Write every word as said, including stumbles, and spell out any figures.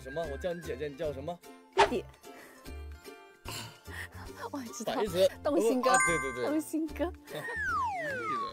什么？我叫你姐姐，你叫什么？ 弟弟。我知道。 啥意思？ 动心哥。 啊、对对对。 动心哥。 意思。